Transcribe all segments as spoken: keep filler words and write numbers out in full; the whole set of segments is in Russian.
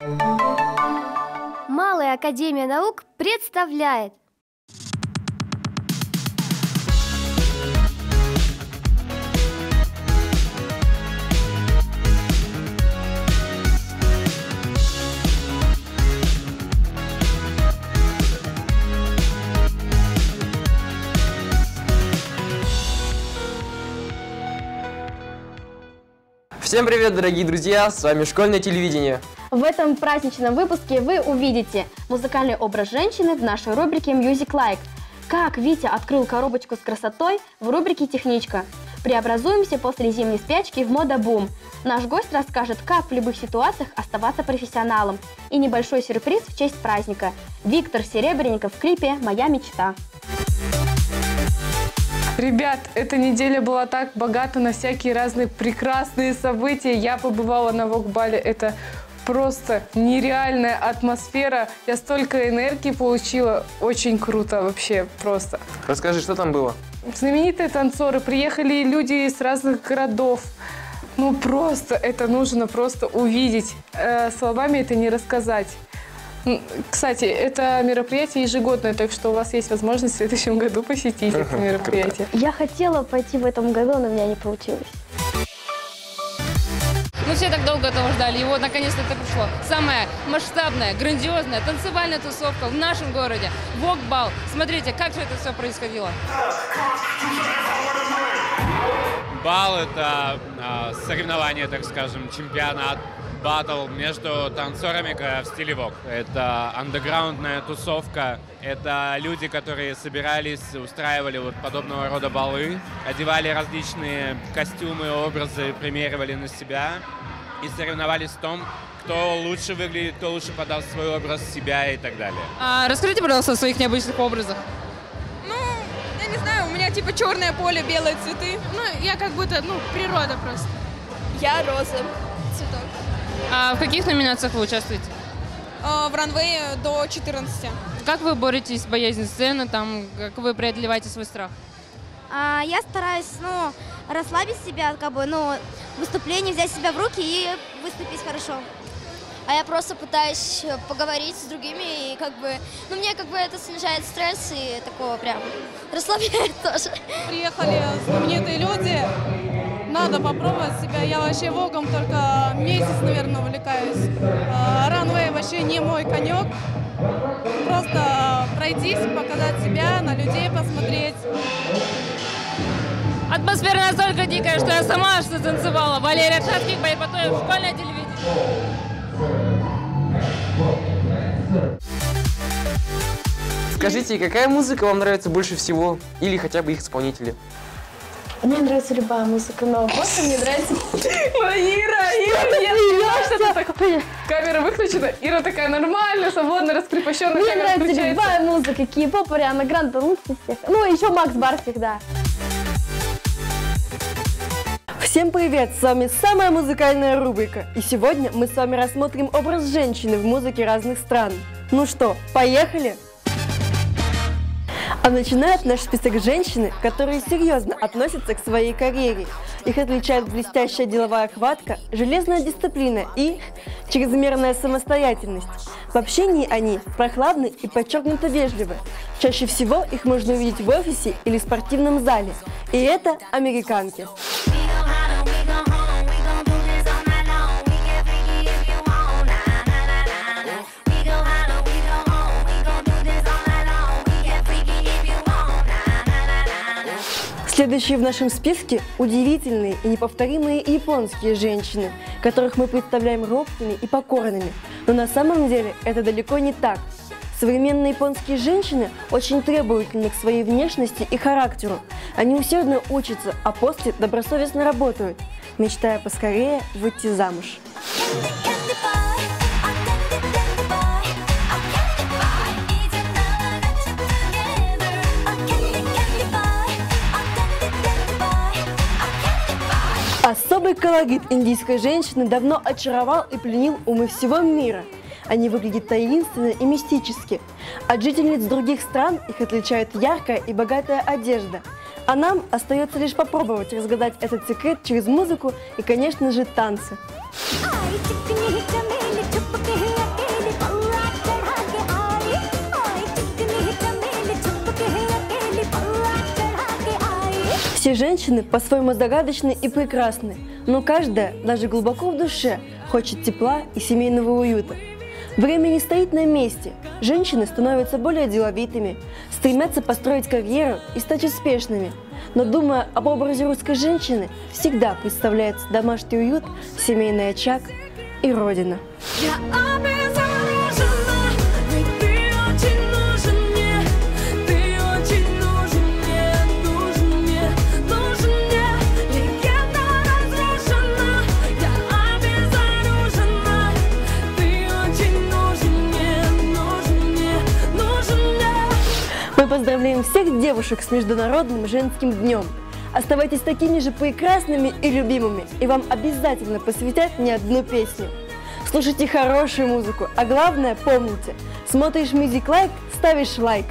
Малая академия наук представляет. Всем привет, дорогие друзья! С вами Школьное телевидение. В этом праздничном выпуске вы увидите музыкальный образ женщины в нашей рубрике Music Like. Как Витя открыл коробочку с красотой в рубрике Техничка. Преобразуемся после зимней спячки в мода-бум. Наш гость расскажет, как в любых ситуациях оставаться профессионалом. И небольшой сюрприз в честь праздника. Виктор Серебренников в клипе «Моя мечта». Ребят, эта неделя была так богата на всякие разные прекрасные события. Я побывала на Вокбале. Это просто нереальная атмосфера. Я столько энергии получила. Очень круто вообще, просто. Расскажи, что там было? Знаменитые танцоры. Приехали люди из разных городов. Ну просто это нужно просто увидеть. Э, словами это не рассказать. Кстати, это мероприятие ежегодное, так что у вас есть возможность в следующем году посетить это мероприятие. Я хотела пойти в этом году, но у меня не получилось. Мы все так долго этого ждали, и вот наконец-то это пришло. Самая масштабная, грандиозная танцевальная тусовка в нашем городе. Вокбал. Смотрите, как же это все происходило. Бал – это э, соревнование, так скажем, чемпионат, баттл между танцорами в стиле вок. Это андеграундная тусовка, это люди, которые собирались, устраивали вот подобного рода балы, одевали различные костюмы, образы, примеривали на себя и соревновались в том, кто лучше выглядит, кто лучше подаст свой образ себя и так далее. А, расскажите, пожалуйста, о своих необычных образах. Ну, я не знаю, у меня типа черное поле, белые цветы. Ну, я как будто, ну, природа просто. Я роза, цветок. А в каких номинациях вы участвуете? А, в ранвее до четырнадцати. Как вы боретесь с боязнью сцены, там, как вы преодолеваете свой страх? А, я стараюсь, ну, расслабить себя, как бы, ну, выступление, взять себя в руки и выступить хорошо. А я просто пытаюсь поговорить с другими, и как бы, ну, мне как бы это снижает стресс и такого прям расслабляет тоже. Приехали знаменитые люди, надо попробовать себя. Я вообще воком только месяц, наверное, увлекаюсь. Ранвей вообще не мой конек. Просто пройтись, показать себя, на людей посмотреть. Атмосфера настолько дикая, что я сама что танцевала. Валерия Шатких, Баир Батоев, Школьное телевидение. Скажите, какая музыка вам нравится больше всего? Или хотя бы их исполнители? Мне нравится любая музыка, но просто мне нравится... Ну, Ира, Ира, я что-то такое. Камера выключена, Ира такая нормальная, свободная, раскрепощенная. Мне нравится любая музыка, кей-поп, Ариана Гранде, лучше всех. Ну, еще Макс Барских, да. Всем привет! С вами самая музыкальная рубрика. И сегодня мы с вами рассмотрим образ женщины в музыке разных стран. Ну что, поехали? А начинают наш список женщины, которые серьезно относятся к своей карьере. Их отличает блестящая деловая хватка, железная дисциплина и чрезмерная самостоятельность. В общении они прохладны и подчеркнуто вежливы. Чаще всего их можно увидеть в офисе или спортивном зале. И это американки. Следующие в нашем списке удивительные и неповторимые японские женщины, которых мы представляем робкими и покорными. Но на самом деле это далеко не так. Современные японские женщины очень требовательны к своей внешности и характеру. Они усердно учатся, а после добросовестно работают, мечтая поскорее выйти замуж. Особый колорит индийской женщины давно очаровал и пленил умы всего мира. Они выглядят таинственно и мистически. От жительниц других стран их отличает яркая и богатая одежда. А нам остается лишь попробовать разгадать этот секрет через музыку и, конечно же, танцы. Все женщины по-своему загадочны и прекрасны, но каждая, даже глубоко в душе, хочет тепла и семейного уюта. Время не стоит на месте. Женщины становятся более деловитыми, стремятся построить карьеру и стать успешными. Но думая об образе русской женщины, всегда представляется домашний уют, семейный очаг и родина. Я обезоружена, ведь ты очень нужен мне, ты очень нужен мне, нужен мне, нужен мне. Легенда разрушена, я обезоружена, ты очень нужен мне, нужен мне, нужен мне. Мы поздравляем всех девушек с Международным женским днем. Оставайтесь такими же прекрасными и любимыми, и вам обязательно посвятят не одну песню. Слушайте хорошую музыку, а главное помните, смотришь Music Like, ставишь лайк.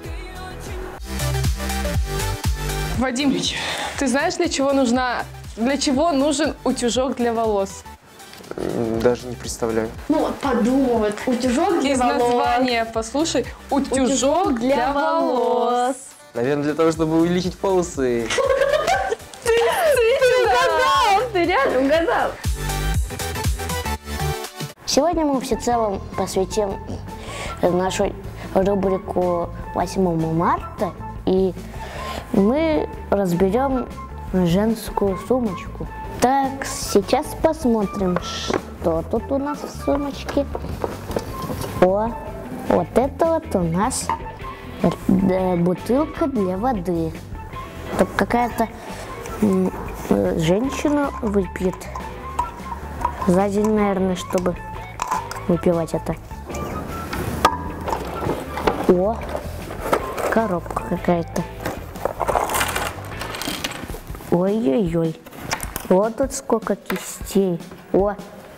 Вадим, ты знаешь, для чего нужна, для чего нужен утюжок для волос? Даже не представляю. Ну вот подумай, утюжок для Из волос. названия послушай. Утюжок, Утюжок для, для волос. волос. Наверное, для того, чтобы увеличить волосы. Ты угадал, ты реально угадал. Сегодня мы всецело посвятим нашу рубрику восьмому марта, и мы разберем женскую сумочку. Так, сейчас посмотрим, что тут у нас в сумочке. О, вот это вот у нас э, бутылка для воды. Тут какая-то м, э, женщина выпьет за день, наверное, чтобы выпивать это. О, коробка какая-то. Ой-ой-ой. Вот тут сколько кистей. О.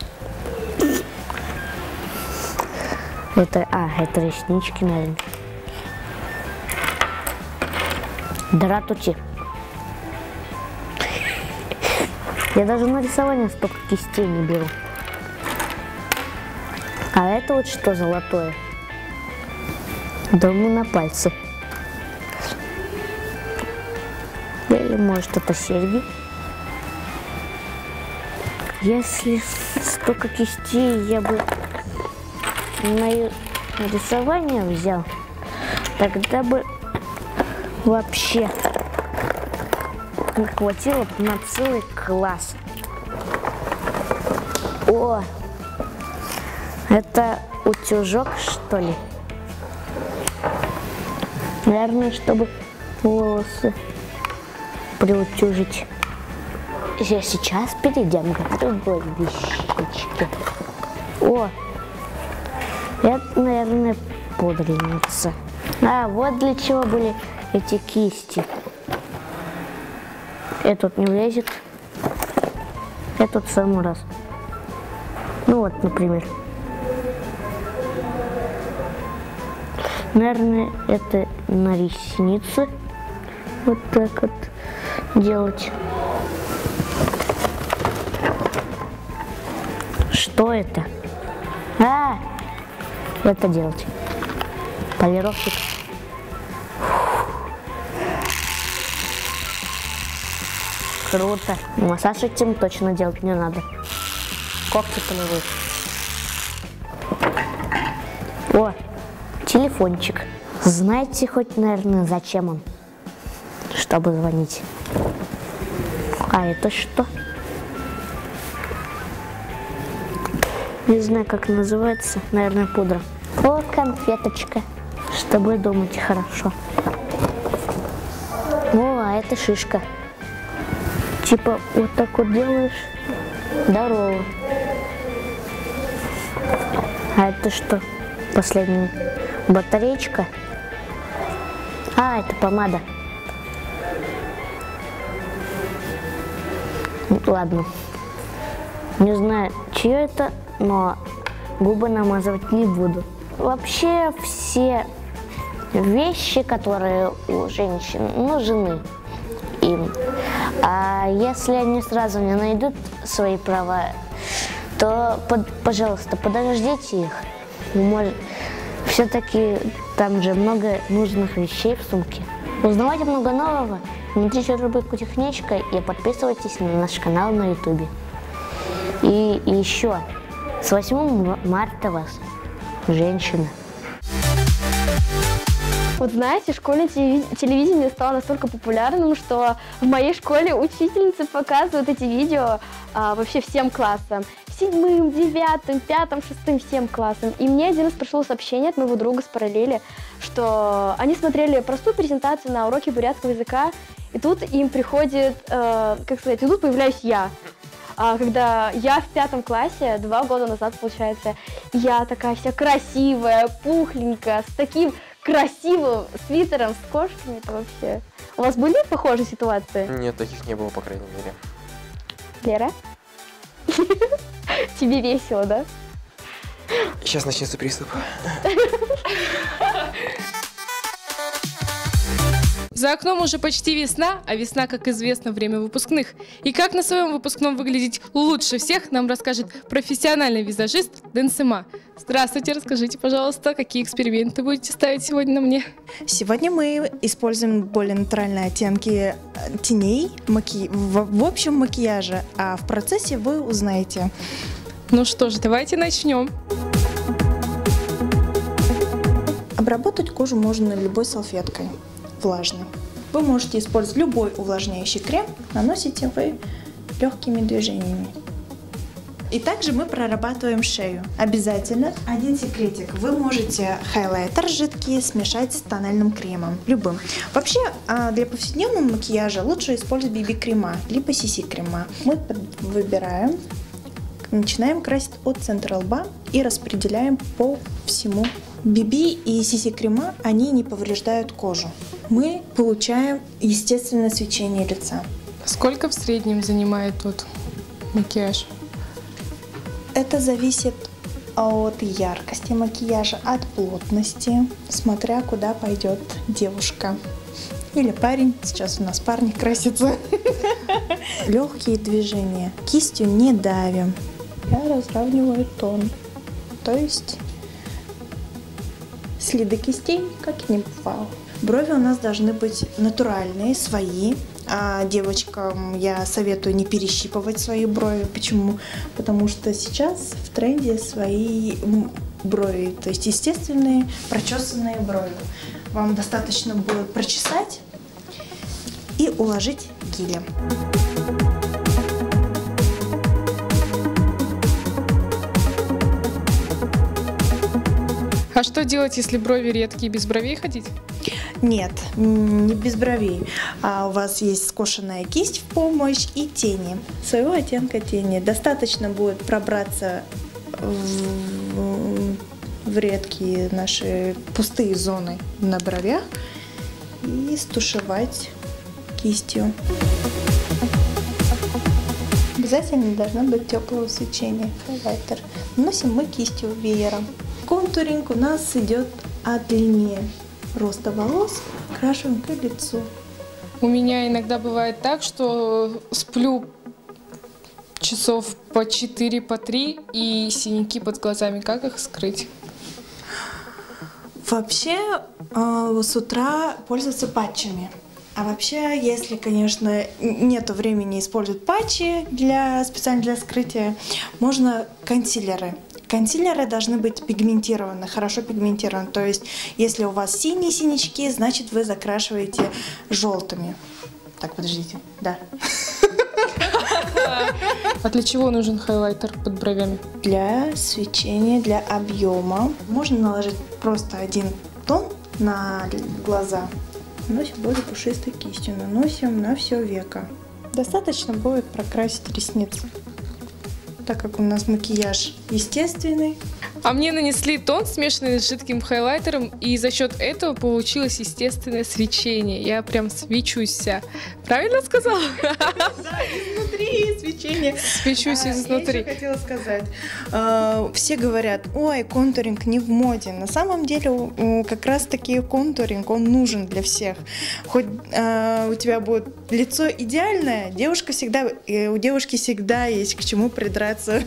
Это, а, это реснички, наверное. Дратути. Я даже на рисование столько кистей не беру. А это вот что золотое? Думаю, на пальце. Или может это серьги? Если столько кистей я бы на рисование взял, тогда бы вообще не хватило на целый класс. О, это утюжок, что ли? Наверное, чтобы волосы приутюжить. Сейчас перейдем к другой вещичке. О, это, наверное, пудреница. А, вот для чего были эти кисти. Этот не влезет. Этот в самый раз. Ну вот, например. Наверное, это на ресницы. Вот так вот делать. Что это? А, это делать. Полировщик. Круто. Массаж этим точно делать не надо. Когти полируют. О, телефончик. Знаете хоть, наверное, зачем он? Чтобы звонить. А это что? Не знаю, как называется. Наверное, пудра. О, конфеточка. Чтобы думать хорошо. О, а это шишка. Типа вот так вот делаешь. Здорово. А это что? Последняя батареечка. А, это помада. Ладно. Не знаю, чье это, но губы намазывать не буду. Вообще все вещи, которые у женщин нужны им, а если они сразу не найдут свои права, то, под, пожалуйста, подождите их. Может, все-таки там же много нужных вещей в сумке. Узнавайте много нового Смотрите рубрику «Техничка» и подписывайтесь на наш канал на ютубе. И, и еще, с восьмого марта вас, женщина. Вот знаете, школьное телевидение стало настолько популярным, что в моей школе учительницы показывают эти видео а, вообще всем классам. Седьмым, девятым, пятым, шестым, всем классам. И мне один раз пришло сообщение от моего друга с параллели, что они смотрели простую презентацию на уроке бурятского языка, и тут им приходит, э, как сказать, и тут появляюсь я. А когда я в пятом классе, два года назад, получается, я такая вся красивая, пухленькая, с таким красивым свитером, с кошками, это вообще... У вас были похожие ситуации? Нет, таких не было, по крайней мере. Лера? Тебе весело, да? Сейчас начнется приступ. За окном уже почти весна, а весна, как известно, время выпускных. И как на своем выпускном выглядеть лучше всех, нам расскажет профессиональный визажист Дэн Сыма. Здравствуйте, расскажите, пожалуйста, какие эксперименты будете ставить сегодня на мне? Сегодня мы используем более натуральные оттенки теней маки... в, в общем макияже, а в процессе вы узнаете. Ну что ж, давайте начнем. Обработать кожу можно любой салфеткой влажной. Вы можете использовать любой увлажняющий крем, наносите вы легкими движениями. И также мы прорабатываем шею. Обязательно один секретик. Вы можете хайлайтер жидкий смешать с тональным кремом, любым. Вообще, для повседневного макияжа лучше использовать би би-крема, либо си си-крема. Мы выбираем, начинаем красить от центра лба и распределяем по всему. би би и си си-крема, они не повреждают кожу. Мы получаем естественное свечение лица. Сколько в среднем занимает вот макияж? Это зависит от яркости макияжа, от плотности, смотря куда пойдет девушка. Или парень. Сейчас у нас парни красятся. Легкие движения. Кистью не давим. Я разравниваю тон. То есть следы кистей как и не бывало. Брови у нас должны быть натуральные, свои. А девочкам я советую не перещипывать свои брови. Почему? Потому что сейчас в тренде свои брови, то есть естественные прочесанные брови. Вам достаточно будет прочесать и уложить гелем. А что делать, если брови редкие, без бровей ходить? Нет, не без бровей. А у вас есть скошенная кисть в помощь и тени. Своего оттенка тени. Достаточно будет пробраться в, в редкие наши пустые зоны на бровях и стушевать кистью. Обязательно должно быть теплое свечение. Хайлайтер. Наносим мы кистью веером. Контуринг у нас идет от линии роста волос, крашиваем к лицу. У меня иногда бывает так, что сплю часов по четыре, по три и синяки под глазами. Как их скрыть? Вообще э, с утра пользоваться патчами. А вообще, если, конечно, нет времени использовать патчи для, специально для скрытия, можно консилеры. Консилеры должны быть пигментированы, хорошо пигментированы. То есть, если у вас синие синячки, значит вы закрашиваете желтыми. Так, подождите, да. А для чего нужен хайлайтер под бровями? Для свечения, для объема. Можно наложить просто один тон на глаза. Наносим более пушистой кистью, наносим на все веко. Достаточно будет прокрасить ресницы, так как у нас макияж естественный. А мне нанесли тон, смешанный с жидким хайлайтером, и за счет этого получилось естественное свечение. Я прям свечусь вся. Правильно сказала? Да, изнутри свечение. Свечусь изнутри. Я еще хотела сказать. Все говорят, ой, контуринг не в моде. На самом деле как раз таки контуринг, он нужен для всех. Хоть у тебя будет лицо идеальное, девушка всегда, у девушки всегда есть к чему придраться.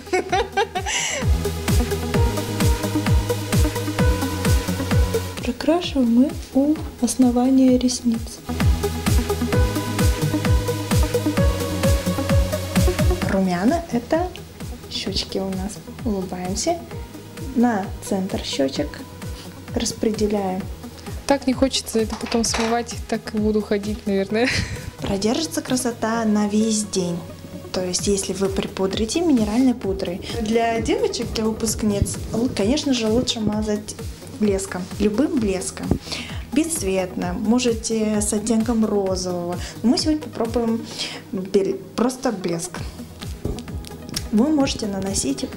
Прокрашиваем мы у основания ресниц. румяна – это щечки у нас. Улыбаемся. На центр щечек распределяем. Так не хочется это потом смывать, так и буду ходить, наверное. Продержится красота на весь день. То есть, если вы припудрите минеральной пудрой. Для девочек, для выпускниц, конечно же, лучше мазать блеском, любым блеском. Бесцветно, можете с оттенком розового. Мы сегодня попробуем просто блеск. Вы можете наносить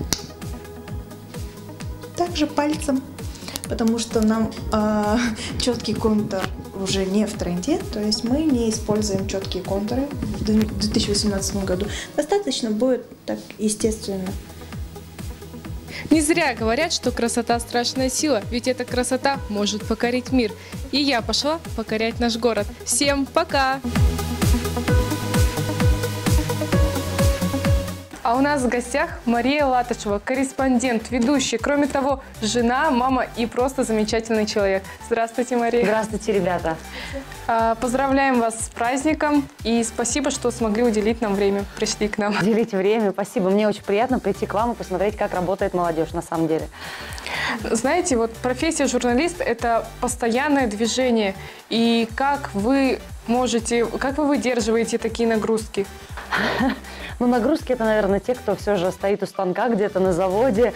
также пальцем, потому что нам э, четкий контур уже не в тренде, то есть мы не используем четкие контуры в две тысячи восемнадцатом году. Достаточно будет так естественно. Не зря говорят, что красота – страшная сила, ведь эта красота может покорить мир. И я пошла покорять наш город. Всем пока! А у нас в гостях Мария Латышева, корреспондент, ведущая, кроме того, жена, мама и просто замечательный человек. Здравствуйте, Мария. Здравствуйте, ребята. Поздравляем вас с праздником и спасибо, что смогли уделить нам время, пришли к нам. Уделите время, спасибо. Мне очень приятно прийти к вам и посмотреть, как работает молодежь на самом деле. Знаете, вот профессия журналист – это постоянное движение. И как вы можете, как вы выдерживаете такие нагрузки? Ну, нагрузки – это, наверное, те, кто все же стоит у станка где-то на заводе.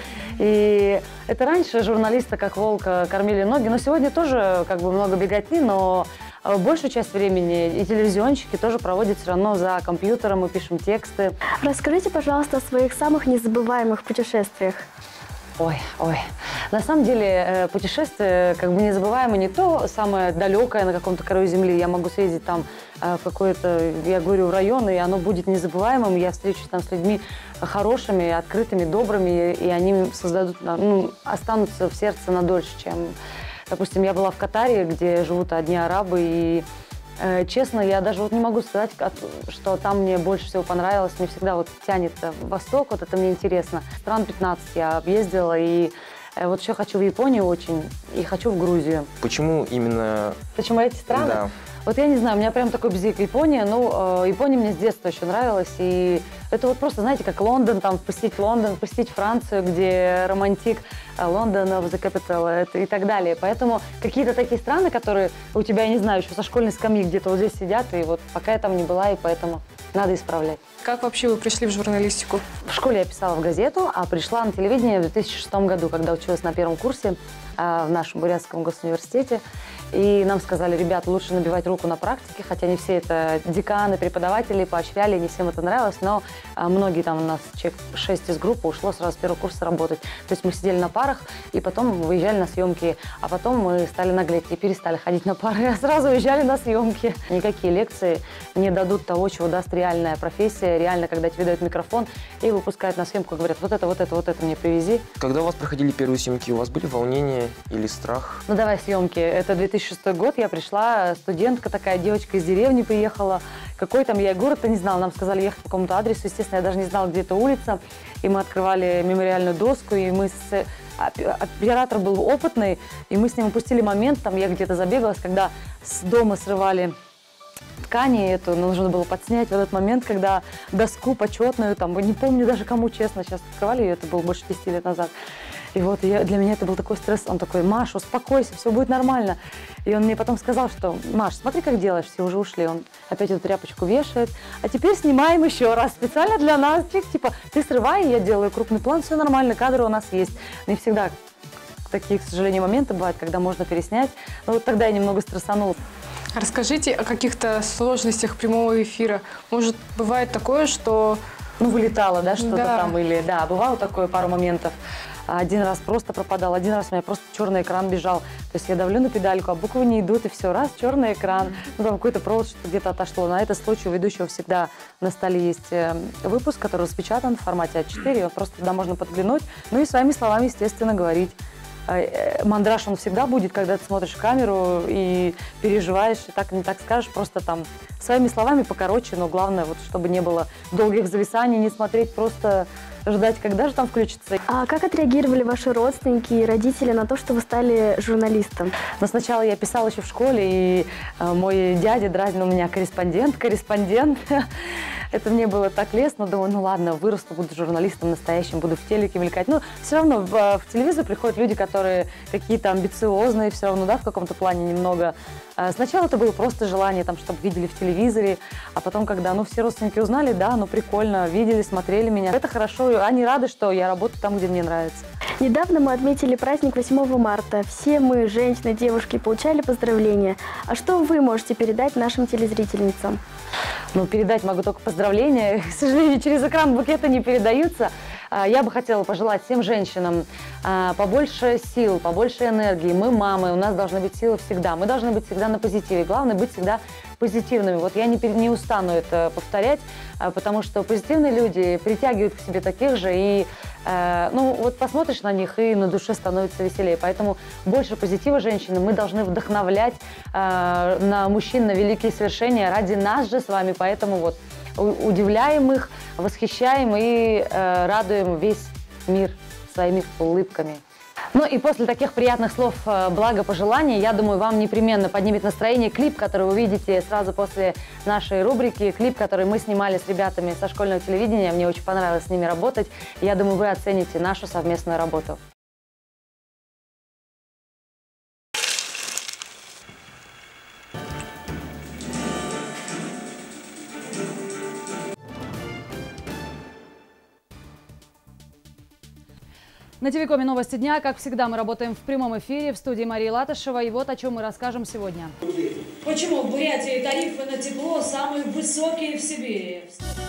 И это раньше журналиста, как волка, кормили ноги. Но сегодня тоже как бы много беготни, но большую часть времени и телевизионщики тоже проводят все равно за компьютером, мы пишем тексты. Расскажите, пожалуйста, о своих самых незабываемых путешествиях. Ой, ой. На самом деле путешествие как бы незабываемое не то самое далекое на каком-то краю земли. Я могу съездить там в какой-то, я говорю, район, и оно будет незабываемым. Я встречусь там с людьми хорошими, открытыми, добрыми, и они создадут, ну, останутся в сердце на дольше, чем, допустим, я была в Катаре, где живут одни арабы, и честно, я даже вот не могу сказать, что там мне больше всего понравилось. Мне всегда вот тянет в восток, вот это мне интересно. Стран пятнадцать я объездила, и вот еще хочу в Японию очень, и хочу в Грузию. Почему именно... Почему эти страны? Да. Вот я не знаю, у меня прям такой бзик Япония. Ну, Япония мне с детства еще нравилась, и это вот просто, знаете, как Лондон, там, посетить Лондон, посетить Францию, где романтик, Лондон of the capital, это, и так далее. Поэтому какие-то такие страны, которые у тебя, я не знаю, еще со школьной скамьи где-то вот здесь сидят, и вот пока я там не была, и поэтому надо исправлять. Как вообще вы пришли в журналистику? В школе я писала в газету, а пришла на телевидение в две тысячи шестом году, когда училась на первом курсе в нашем Бурятском госуниверситете. И нам сказали, ребят, лучше набивать руку на практике, хотя не все это деканы, преподаватели поощряли, не всем это нравилось, но а, многие там у нас, человек шесть из группы ушло сразу с первого курса работать. То есть мы сидели на парах, и потом выезжали на съемки, а потом мы стали наглеть и перестали ходить на пары, а сразу уезжали на съемки. Никакие лекции не дадут того, чего даст реальная профессия, реально, когда тебе дают микрофон и выпускают на съемку, говорят, вот это, вот это, вот это мне привези. Когда у вас проходили первые съемки, у вас были волнения или страх? Ну давай съемки, это две тысячи шестой год, я пришла, студентка такая, девочка из деревни приехала. Какой там я город-то не знала, нам сказали ехать по какому-то адресу, естественно, я даже не знала, где эта улица. И мы открывали мемориальную доску, и мы с... Оператор был опытный, и мы с ним упустили момент, там я где-то забегалась, когда с дома срывали ткани, эту нужно было подснять в этот момент, когда доску почетную, там, не помню даже кому, честно, сейчас открывали ее, это было больше десяти лет назад. И вот я, для меня это был такой стресс. Он такой, Маш, успокойся, все будет нормально. И он мне потом сказал, что, Маш, смотри, как делаешь, все уже ушли. Он опять эту тряпочку вешает. А теперь снимаем еще раз, специально для нас. Типа, ты срывай, я делаю крупный план, все нормально, кадры у нас есть. Не всегда такие, к сожалению, моменты бывают, когда можно переснять. Но вот тогда я немного стрессанула. Расскажите о каких-то сложностях прямого эфира. Может, бывает такое, что... Ну, вылетало, да, что-то да. там, или, да, бывало такое, пару моментов. Один раз просто пропадал, один раз у меня просто черный экран бежал. То есть я давлю на педальку, а буквы не идут, и все, раз, черный экран. Ну, там какой-то провод что-то где-то отошло. На этот случай у ведущего всегда на столе есть выпуск, который распечатан в формате а четыре, просто туда можно подглянуть. Ну и своими словами, естественно, говорить. Мандраж, он всегда будет, когда ты смотришь в камеру и переживаешь, и так не так скажешь, просто там своими словами покороче, но главное, вот, чтобы не было долгих зависаний, не смотреть просто ждать, когда же там включится. А как отреагировали ваши родственники и родители на то, что вы стали журналистом? Но сначала я писала еще в школе, и э, мой дядя дразнил меня корреспондент, корреспондент. Это мне было так лестно, думаю, ну ладно, вырасту, буду журналистом настоящим, буду в телеке мелькать. Но все равно в, в телевизор приходят люди, которые какие-то амбициозные, все равно, да, в каком-то плане немного. Сначала это было просто желание, там, чтобы видели в телевизоре, а потом, когда, ну, все родственники узнали, да, ну, прикольно, видели, смотрели меня. Это хорошо, они рады, что я работаю там, где мне нравится. Недавно мы отметили праздник восьмого марта. Все мы, женщины, девушки, получали поздравления. А что вы можете передать нашим телезрительницам? Ну, передать могу только поздравления. К сожалению, через экран букеты не передаются. Я бы хотела пожелать всем женщинам побольше сил, побольше энергии. Мы мамы, у нас должны быть силы всегда. Мы должны быть всегда на позитиве. Главное быть всегда позитивными. Вот я не, не устану это повторять, потому что позитивные люди притягивают к себе таких же. И ну, вот посмотришь на них, и на душе становится веселее. Поэтому больше позитива женщины. Мы должны вдохновлять на мужчин на великие свершения ради нас же с вами. Поэтому вот удивляем их, восхищаем и э, радуем весь мир своими улыбками. Ну и после таких приятных слов э, благопожеланий, я думаю, вам непременно поднимет настроение клип, который вы увидите сразу после нашей рубрики. Клип, который мы снимали с ребятами со школьного телевидения. Мне очень понравилось с ними работать. Я думаю, вы оцените нашу совместную работу. На Телекоме новости дня. Как всегда, мы работаем в прямом эфире в студии Марии Латышева. И вот о чем мы расскажем сегодня. Почему в Бурятии тарифы на тепло самые высокие в Сибири?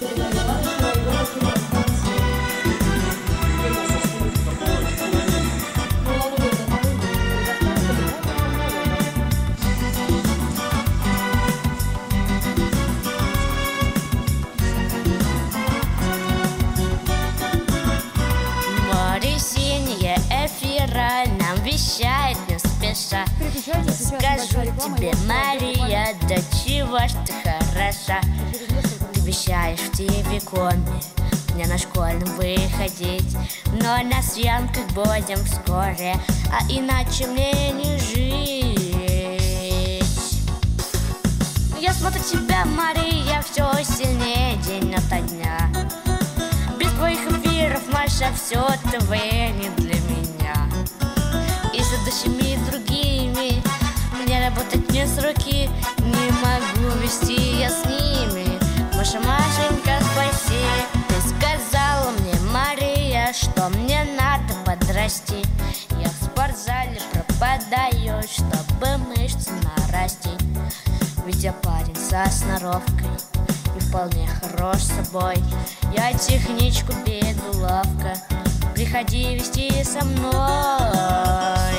Нам вещает не спеша. Скажу тебе, Мария, да чего ж ты хороша. Ты вещаешь в телекоме, мне на школьном выходить, но на съемках будем вскоре, а иначе мне не жить. Я смотрю тебя, Мария, все сильнее день ото дня. Без твоих эфиров, Маша, все ТВ не для меня. И с идущими другими мне работать не с руки, не могу вести я с ними. Маша, Машенька, спаси. Ты сказала мне, Мария, что мне надо подрасти. Я в спортзале пропадаю, чтобы мышцы нарастить. Ведь я парень со сноровкой и вполне хорош собой. Я техничку бегу ловко, приходи вести со мной.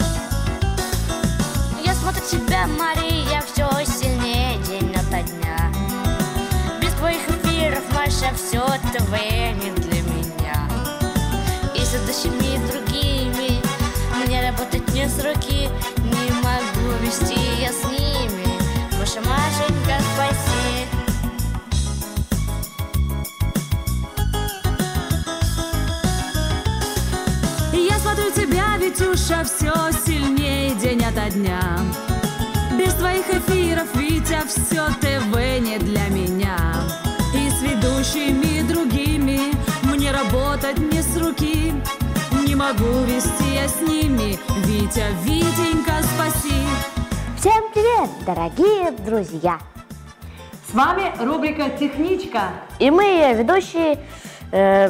Я смотрю тебя, Мария, все сильнее день ото дня. Без твоих эфиров, Маша, все ТВ не для меня. И с идущими другими мне работать не с руки, не могу вести я с ними. Маша, Машенька, спаси. Я смотрю тебя, Витюша, все сильнее день ото дня. Без твоих эфиров, Витя, все ТВ не для меня. И с ведущими другими мне работать не с руки, не могу вести я с ними. Витя, Витенька, спаси. Всем привет, дорогие друзья! С вами рубрика «Техничка». И мы ее ведущие... Э...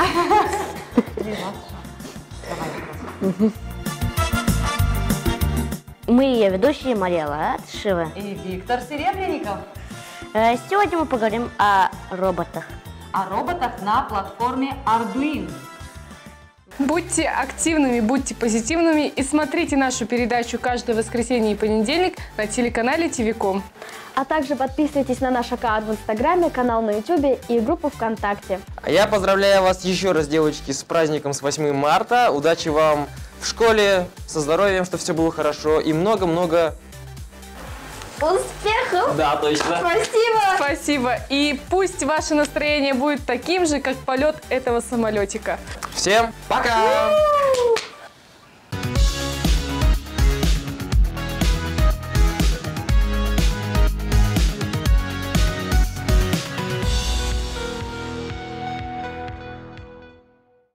Мы ее ведущие Мария Латышева и Виктор Серебренников. Сегодня мы поговорим о роботах. О роботах на платформе Arduino. Будьте активными, будьте позитивными и смотрите нашу передачу каждое воскресенье и понедельник на телеканале ТВКом. А также подписывайтесь на наш аккаунт в Инстаграме, канал на Ютубе и группу ВКонтакте. А я поздравляю вас еще раз, девочки, с праздником, с восьмым марта. Удачи вам в школе, со здоровьем, чтобы все было хорошо и много-много Успехов! Да, точно. Спасибо! Спасибо. И пусть ваше настроение будет таким же, как полет этого самолетика. Всем пока!